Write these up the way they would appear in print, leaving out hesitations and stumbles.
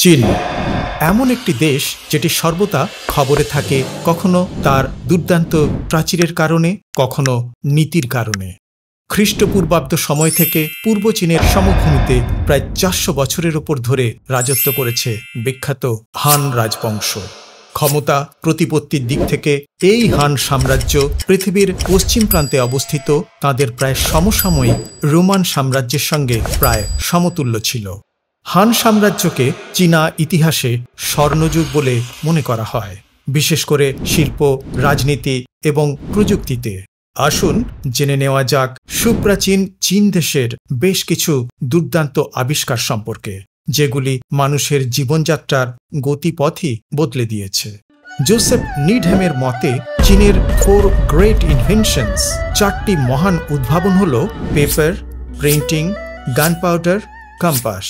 চীন এমন একটি দেশ যেটি সর্বদা খবরে থাকে, কখনো তার দুর্দান্ত প্রাচীরের কারণে, কখনো নীতির কারণে। খ্রিস্টপূর্বাব্দ সময় থেকে পূর্ব চীনের সমভূমিতে প্রায় ৪০০ বছরের ওপর ধরে রাজত্ব করেছে বিখ্যাত হান রাজবংশ। ক্ষমতা প্রতিপত্তির দিক থেকে এই হান সাম্রাজ্য পৃথিবীর পশ্চিম প্রান্তে অবস্থিত তাদের প্রায় সমসাময়িক রোমান সাম্রাজ্যের সঙ্গে প্রায় সমতুল্য ছিল। হান সাম্রাজ্যকে চীনা ইতিহাসে স্বর্ণযুগ বলে মনে করা হয়, বিশেষ করে শিল্প, রাজনীতি এবং প্রযুক্তিতে। আসুন জেনে নেওয়া যাক সুপ্রাচীন চীন দেশের বেশ কিছু দুর্দান্ত আবিষ্কার সম্পর্কে, যেগুলি মানুষের জীবনযাত্রার গতিপথই বদলে দিয়েছে। জোসেফ নিডহ্যামের মতে চীনের 4 গ্রেট ইনভেনশনস, 4টি মহান উদ্ভাবন হল paper, printing, gunpowder, compass.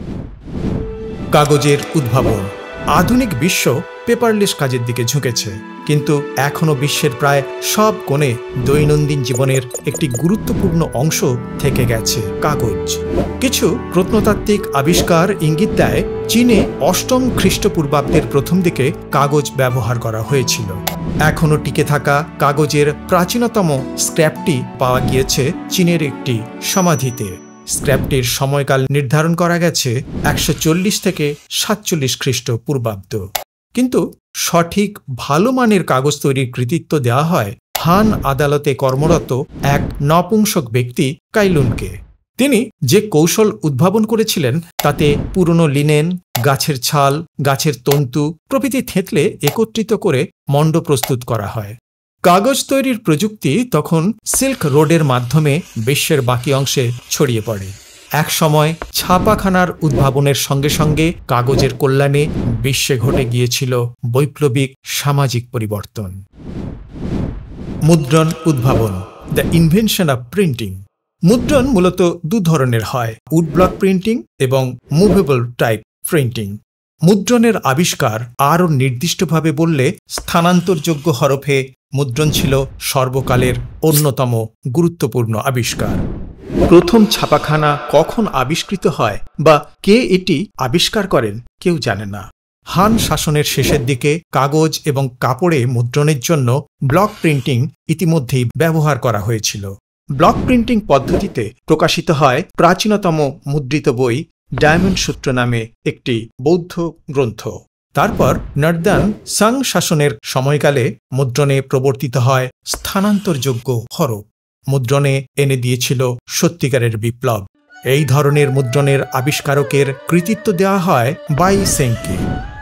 কাগজের উদ্ভাবন। আধুনিক বিশ্ব পেপারলেস কাজের দিকে ঝুঁকেছে, কিন্তু এখনও বিশ্বের প্রায় সব কোণে দৈনন্দিন জীবনের একটি গুরুত্বপূর্ণ অংশ থেকে গেছে কাগজ। কিছু প্রত্নতাত্ত্বিক আবিষ্কার ইঙ্গিত দেয় চীনে ৮ম খ্রিস্টপূর্বাব্দের প্রথম দিকে কাগজ ব্যবহার করা হয়েছিল। এখনও টিকে থাকা কাগজের প্রাচীনতম স্ক্র্যাপটি পাওয়া গিয়েছে চীনের একটি সমাধিতে। স্ক্র্যাপটির সময়কাল নির্ধারণ করা গেছে ১৪০ থেকে ৪৭ খ্রিস্টপূর্বাব্দ। কিন্তু সঠিক ভালো মানের কাগজ তৈরির কৃতিত্ব দেওয়া হয় হান আদালতে কর্মরত এক নপুংসক ব্যক্তি কাইলুনকে। তিনি যে কৌশল উদ্ভাবন করেছিলেন তাতে পুরনো লিনেন, গাছের ছাল, গাছের তন্তু প্রভৃতি থেঁতলে একত্রিত করে মণ্ড প্রস্তুত করা হয়। কাগজ তৈরির প্রযুক্তি তখন সিল্ক রোডের মাধ্যমে বিশ্বের বাকি অংশে ছড়িয়ে পড়ে। এক সময় ছাপাখানার উদ্ভাবনের সঙ্গে সঙ্গে কাগজের কল্যাণে বিশ্বে ঘটে গিয়েছিল বৈপ্লবিক সামাজিক পরিবর্তন। মুদ্রণ উদ্ভাবন, দ্য ইনভেনশন অব প্রিন্টিং। মুদ্রণ মূলত দু ধরনের হয়, উড ব্লক প্রিন্টিং এবং মুভেবল টাইপ প্রিন্টিং। মুদ্রণের আবিষ্কার আরও নির্দিষ্টভাবে বললে স্থানান্তরযোগ্য হরফে মুদ্রণ ছিল সর্বকালের অন্যতম গুরুত্বপূর্ণ আবিষ্কার। প্রথম ছাপাখানা কখন আবিষ্কৃত হয় বা কে এটি আবিষ্কার করেন কেউ জানে না। হান শাসনের শেষের দিকে কাগজ এবং কাপড়ে মুদ্রণের জন্য ব্লক প্রিন্টিং ইতিমধ্যেই ব্যবহার করা হয়েছিল। ব্লক প্রিন্টিং পদ্ধতিতে প্রকাশিত হয় প্রাচীনতম মুদ্রিত বই ডায়মন্ড সূত্র নামে একটি বৌদ্ধ গ্রন্থ। তারপর নর্দান সাং শাসনের সময়কালে মুদ্রণে প্রবর্তিত হয় স্থানান্তরযোগ্য হরফ। মুদ্রণে এনে দিয়েছিল সত্যিকারের বিপ্লব। এই ধরনের মুদ্রণের আবিষ্কারকের কৃতিত্ব দেওয়া হয় বাইসেংকে।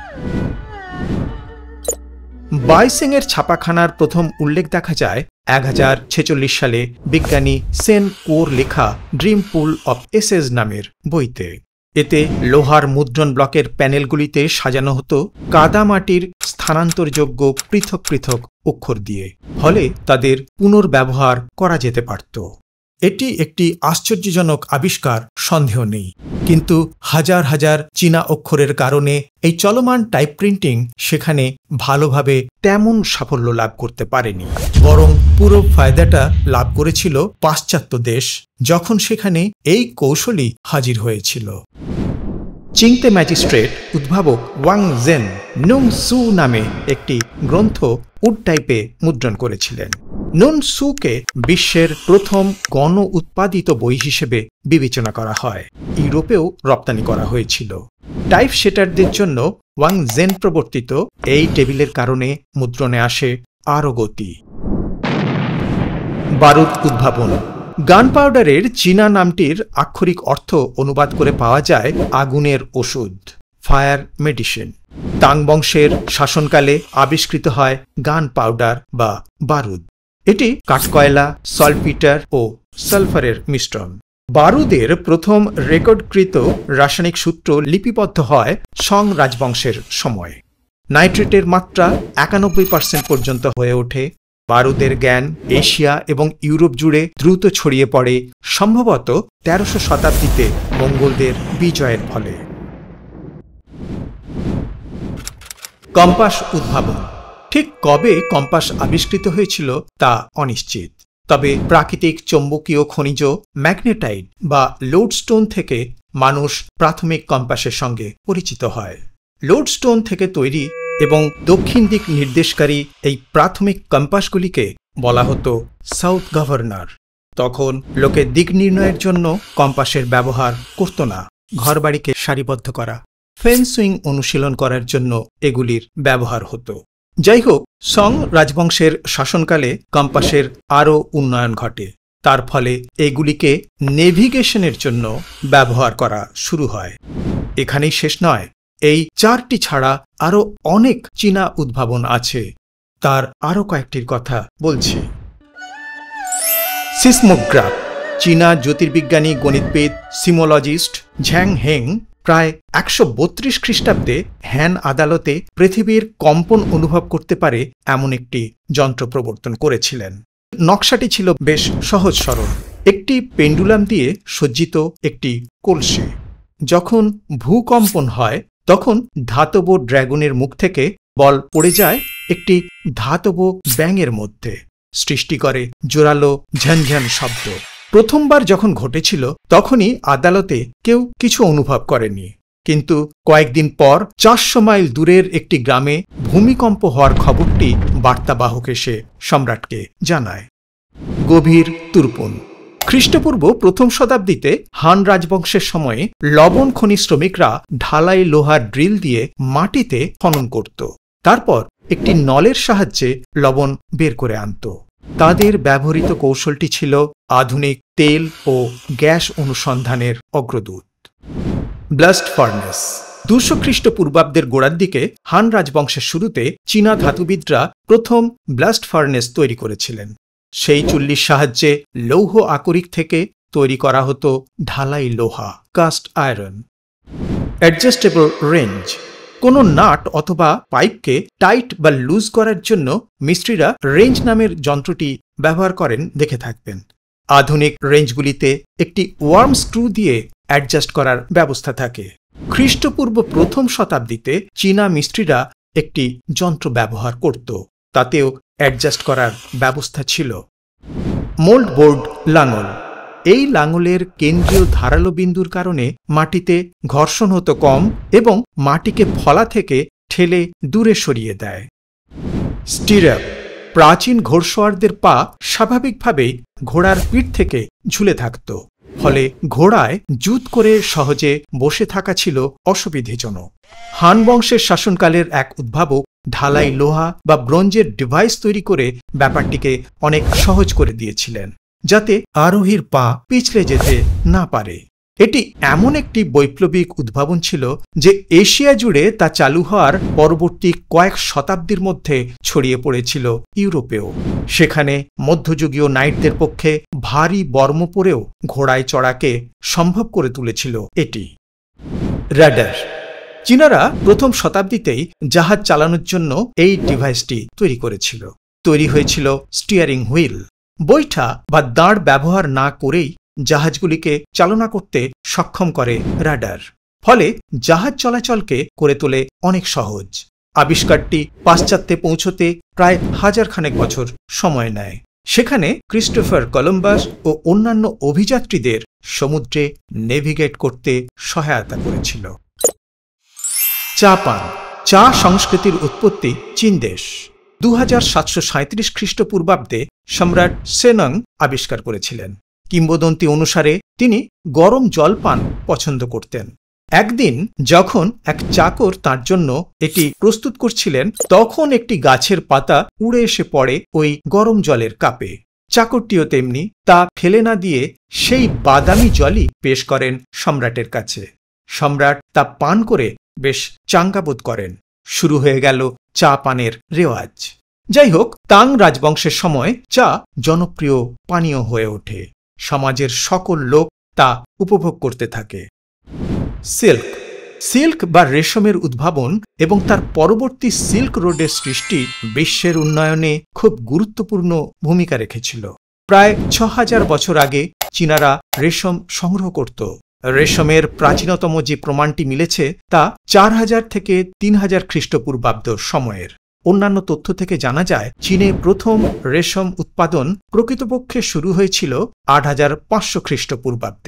বাইসেংয়ের ছাপাখানার প্রথম উল্লেখ দেখা যায় ১০৪৬ সালে বিজ্ঞানী সেন কোর লেখা ড্রিম পুল অব এসেস নামের বইতে। এতে লোহার মুদ্রণ ব্লকের প্যানেলগুলিতে সাজানো হতো কাদামাটির স্থানান্তরযোগ্য পৃথক পৃথক অক্ষর দিয়ে, ফলে তাদের পুনর্ব্যবহার করা যেতে পারত। এটি একটি আশ্চর্যজনক আবিষ্কার, সন্দেহ নেই, কিন্তু হাজার হাজার চীনা অক্ষরের কারণে এই চলমান টাইপ প্রিন্টিং সেখানে ভালোভাবে তেমন সাফল্য লাভ করতে পারেনি। বরং পুরো ফায়দাটা লাভ করেছিল পাশ্চাত্য দেশ, যখন সেখানে এই কৌশলই হাজির হয়েছিল। চিংতে ম্যাজিস্ট্রেট উদ্ভাবক ওয়াং জেন নুং সু নামে একটি গ্রন্থ উড টাইপে মুদ্রণ করেছিলেন। নুন সুকে বিশ্বের প্রথম গণ উৎপাদিত বই হিসেবে বিবেচনা করা হয়। ইউরোপেও রপ্তানি করা হয়েছিল। টাইপ সেটারদের জন্য ওয়াং জেন প্রবর্তিত এই টেবিলের কারণে মুদ্রণে আসে আরও গতি। বারুদ উদ্ভাবন। গান পাউডারের চীনা নামটির আক্ষরিক অর্থ অনুবাদ করে পাওয়া যায় আগুনের ওষুধ, ফায়ার মেডিসিন। তাং বংশের শাসনকালে আবিষ্কৃত হয় গান পাউডার বা বারুদ। এটি কাঠকয়লা, সলপিটার ও সালফারের মিশ্রণ। বারুদের প্রথম রেকর্ডকৃত রাসায়নিক সূত্র লিপিবদ্ধ হয় সং রাজবংশের সময়। নাইট্রেটের মাত্রা ৯১% পর্যন্ত হয়ে ওঠে। বারুদের জ্ঞান এশিয়া এবং ইউরোপ জুড়ে দ্রুত ছড়িয়ে পড়ে, সম্ভবত ১৩০০ শতাব্দীতে মঙ্গোলদের বিজয়ের ফলে। কম্পাস উদ্ভাবন। ঠিক কবে কম্পাস আবিষ্কৃত হয়েছিল তা অনিশ্চিত, তবে প্রাকৃতিক চৌম্বকীয় খনিজ ম্যাগনেটাইট বা লোডস্টোন থেকে মানুষ প্রাথমিক কম্পাসের সঙ্গে পরিচিত হয়। লোডস্টোন থেকে তৈরি এবং দক্ষিণ দিক নির্দেশকারী এই প্রাথমিক কম্পাসগুলিকে বলা হতো সাউথ গভর্নর। তখন লোকে দিক নির্ণয়ের জন্য কম্পাসের ব্যবহার করত না। ঘরবাড়িকে সারিবদ্ধ করা, ফেন্সুইং অনুশীলন করার জন্য এগুলির ব্যবহার হতো। যাই হোক, সং রাজবংশের শাসনকালে কম্পাসের আরও উন্নয়ন ঘটে। তার ফলে এগুলিকে নেভিগেশনের জন্য ব্যবহার করা শুরু হয়। এখানেই শেষ নয়, এই 4টি ছাড়া আরও অনেক চীনা উদ্ভাবন আছে। তার আরও কয়েকটির কথা বলছি। সিসমোগ্রাফ। চীনা জ্যোতির্বিজ্ঞানী গণিতবিদ সিমোলজিস্ট ঝ্যাং হেং প্রায় 132 খ্রিস্টাব্দে হ্যান আদালতে পৃথিবীর কম্পন অনুভব করতে পারে এমন একটি যন্ত্র প্রবর্তন করেছিলেন। নকশাটি ছিল বেশ সহজ সরল। একটি পেন্ডুলাম দিয়ে সজ্জিত একটি কলসি। যখন ভূকম্পন হয় তখন ধাতব ড্র্যাগনের মুখ থেকে বল পড়ে যায় একটি ধাতব ব্যাঙের মধ্যে, সৃষ্টি করে জোরালো ঝনঝন শব্দ। প্রথমবার যখন ঘটেছিল তখনই আদালতে কেউ কিছু অনুভব করেনি। কিন্তু কয়েকদিন পর 400 মাইল দূরের একটি গ্রামে ভূমিকম্প হওয়ার খবরটি বার্তাবাহক এসে সম্রাটকে জানায়। গভীর তুরপুন। খ্রিস্টপূর্ব প্রথম শতাব্দীতে হান রাজবংশের সময়ে লবণ খনি শ্রমিকরা ঢালাই লোহার ড্রিল দিয়ে মাটিতে খনন করত। তারপর একটি নলের সাহায্যে লবণ বের করে আনত। তাদের ব্যবহৃত কৌশলটি ছিল আধুনিক তেল ও গ্যাস অনুসন্ধানের অগ্রদূত। Blast furnace. 200 খ্রিস্টপূর্বাব্দের গোড়ার দিকে হান রাজবংশের শুরুতে চীনা ধাতুবিদরা প্রথম ব্লাস্ট ফার্নেস তৈরি করেছিলেন। সেই চুল্লির সাহায্যে লৌহ আকরিক থেকে তৈরি করা হতো ঢালাই লোহা, কাস্ট আয়রন। Adjustable wrench. কোনো নাট অথবা পাইপকে টাইট বা লুজ করার জন্য মিস্ত্রিরা রেঞ্জ নামের যন্ত্রটি ব্যবহার করেন দেখে থাকবেন। আধুনিক রেঞ্জগুলিতে একটি ওয়ার্ম স্ক্রু দিয়ে অ্যাডজাস্ট করার ব্যবস্থা থাকে। খ্রিস্টপূর্ব প্রথম শতাব্দীতে চীনা মিস্ত্রিরা একটি যন্ত্র ব্যবহার করত, তাতেও অ্যাডজাস্ট করার ব্যবস্থা ছিল। মোল্ড বোর্ড লাঙল। এই লাঙলের কেন্দ্রীয় ধারালো বিন্দুর কারণে মাটিতে ঘর্ষণ হতো কম এবং মাটিকে ফলা থেকে ঠেলে দূরে সরিয়ে দেয়। স্টিরাপ। প্রাচীন ঘোড়সওয়ারদের পা স্বাভাবিকভাবেই ঘোড়ার পিঠ থেকে ঝুলে থাকত, ফলে ঘোড়ায় জুত করে সহজে বসে থাকা ছিল অসুবিধাজনক। হান বংশের শাসনকালের এক উদ্ভাবক ঢালাই লোহা বা ব্রোঞ্জের ডিভাইস তৈরি করে ব্যাপারটিকে অনেক সহজ করে দিয়েছিলেন, যাতে আরোহীর পা পিছলে যেতে না পারে। এটি এমন একটি বৈপ্লবিক উদ্ভাবন ছিল যে এশিয়া জুড়ে তা চালু হওয়ার পরবর্তী কয়েক শতাব্দীর মধ্যে ছড়িয়ে পড়েছিল ইউরোপেও। সেখানে মধ্যযুগীয় নাইটদের পক্ষে ভারী বর্ম পরেও ঘোড়ায় চড়াকে সম্ভব করে তুলেছিল এটি। রাডার। চীনারা প্রথম শতাব্দীতেই জাহাজ চালানোর জন্য এই ডিভাইসটি তৈরি করেছিল। তৈরি হয়েছিল স্টিয়ারিং হুইল। বৈঠা বা দাঁড় ব্যবহার না করেই জাহাজগুলিকে চালনা করতে সক্ষম করে রাডার। ফলে জাহাজ চলাচলকে করে তোলে অনেক সহজ। আবিষ্কারটি পাশ্চাত্যে পৌঁছতে প্রায় 1000 খানেক বছর সময় নেয়। সেখানে ক্রিস্টোফার কলম্বাস ও অন্যান্য অভিযাত্রীদের সমুদ্রে নেভিগেট করতে সহায়তা করেছিল। চা পান। চা সংস্কৃতির উৎপত্তি চীন দেশ। 2737 খ্রিস্টপূর্বাব্দে সম্রাট সেনং আবিষ্কার করেছিলেন। কিংবদন্তি অনুসারে তিনি গরম জল পান পছন্দ করতেন। একদিন যখন এক চাকর তার জন্য এটি প্রস্তুত করছিলেন, তখন একটি গাছের পাতা উড়ে এসে পড়ে ওই গরম জলের কাপে। চাকরটিও তেমনি তা ফেলে না দিয়ে সেই বাদামি জলই পেশ করেন সম্রাটের কাছে। সম্রাট তা পান করে বেশ চাঙ্গাবোধ করেন। শুরু হয়ে গেল চা পানের রেওয়াজ। যাই হোক, তাং রাজবংশের সময় চা জনপ্রিয় পানীয় হয়ে ওঠে। সমাজের সকল লোক তা উপভোগ করতে থাকে। সিল্ক। সিল্ক বা রেশমের উদ্ভাবন এবং তার পরবর্তী সিল্ক রোডের সৃষ্টি বিশ্বের উন্নয়নে খুব গুরুত্বপূর্ণ ভূমিকা রেখেছিল। প্রায় 6000 বছর আগে চীনারা রেশম সংগ্রহ করত। রেশমের প্রাচীনতম যে প্রমাণটি মিলেছে তা 4000 থেকে 3000 খ্রিস্টপূর্বাব্দ সময়ের। অন্যান্য তথ্য থেকে জানা যায় চীনে প্রথম রেশম উৎপাদন প্রকৃতপক্ষে শুরু হয়েছিল 8500 খ্রিস্টপূর্বাব্দে।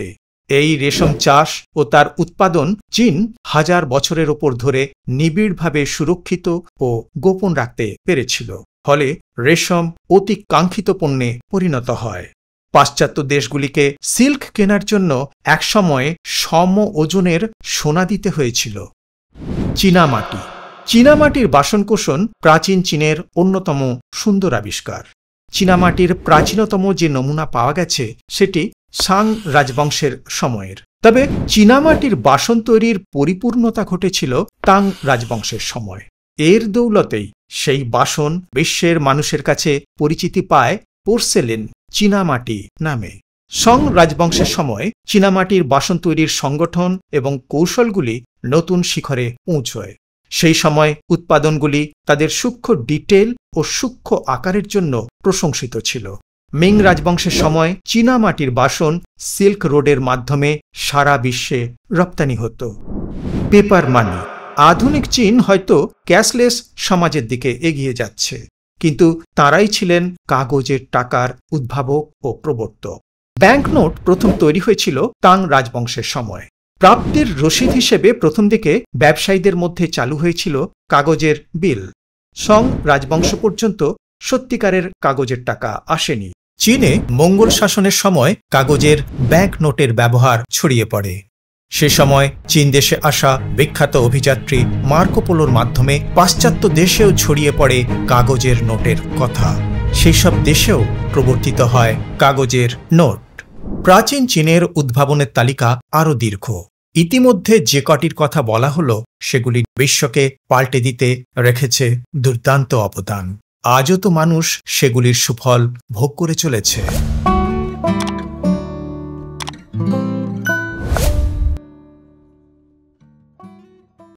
এই রেশম চাষ ও তার উৎপাদন চীন হাজার বছরের ওপর ধরে নিবিড়ভাবে সুরক্ষিত ও গোপন রাখতে পেরেছিল। ফলে রেশম অতি কাঙ্ক্ষিত পণ্যে পরিণত হয়। পাশ্চাত্য দেশগুলিকে সিল্ক কেনার জন্য একসময় সম ওজনের সোনা দিতে হয়েছিল। চীনামাটি। চীনামাটির বাসনকোসন প্রাচীন চীনের অন্যতম সুন্দর আবিষ্কার। চীনামাটির প্রাচীনতম যে নমুনা পাওয়া গেছে সেটি সাং রাজবংশের সময়ের। তবে চীনামাটির বাসন তৈরির পরিপূর্ণতা ঘটেছিল তাং রাজবংশের সময়। এর দৌলতেই সেই বাসন বিশ্বের মানুষের কাছে পরিচিতি পায় পোর্সেলেন চীনামাটি নামে। সং রাজবংশের সময় চীনামাটির বাসন তৈরির সংগঠন এবং কৌশলগুলি নতুন শিখরে পৌঁছয়। সেই সময় উৎপাদনগুলি তাদের সূক্ষ্ম ডিটেল ও সূক্ষ্ম আকারের জন্য প্রশংসিত ছিল। মিং রাজবংশের সময় চীনামাটির বাসন সিল্ক রোডের মাধ্যমে সারা বিশ্বে রপ্তানি হতো। Paper money. আধুনিক চীন হয়তো ক্যাশলেস সমাজের দিকে এগিয়ে যাচ্ছে, কিন্তু তাঁরাই ছিলেন কাগজের টাকার উদ্ভাবক ও প্রবর্তক। ব্যাংকনোট প্রথম তৈরি হয়েছিল তাং রাজবংশের সময়। প্রাপ্তির রসিদ হিসেবে প্রথম দিকে ব্যবসায়ীদের মধ্যে চালু হয়েছিল কাগজের বিল। সং রাজবংশ পর্যন্ত সত্যিকারের কাগজের টাকা আসেনি। চীনে মঙ্গোল শাসনের সময় কাগজের ব্যাংকনোটের ব্যবহার ছড়িয়ে পড়ে। সে সময় চীন দেশে আসা বিখ্যাত অভিযাত্রী মার্কো পোলোর মাধ্যমে পাশ্চাত্য দেশেও ছড়িয়ে পড়ে কাগজের নোটের কথা। সেই সব দেশেও প্রবর্তিত হয় কাগজের নোট। প্রাচীন চীনের উদ্ভাবনের তালিকা আরও দীর্ঘ। ইতিমধ্যে যে কটির কথা বলা হলো সেগুলি বিশ্বকে পাল্টে দিতে রেখেছে দুর্দান্ত অবদান। আজও তো মানুষ সেগুলির সুফল ভোগ করে চলেছে।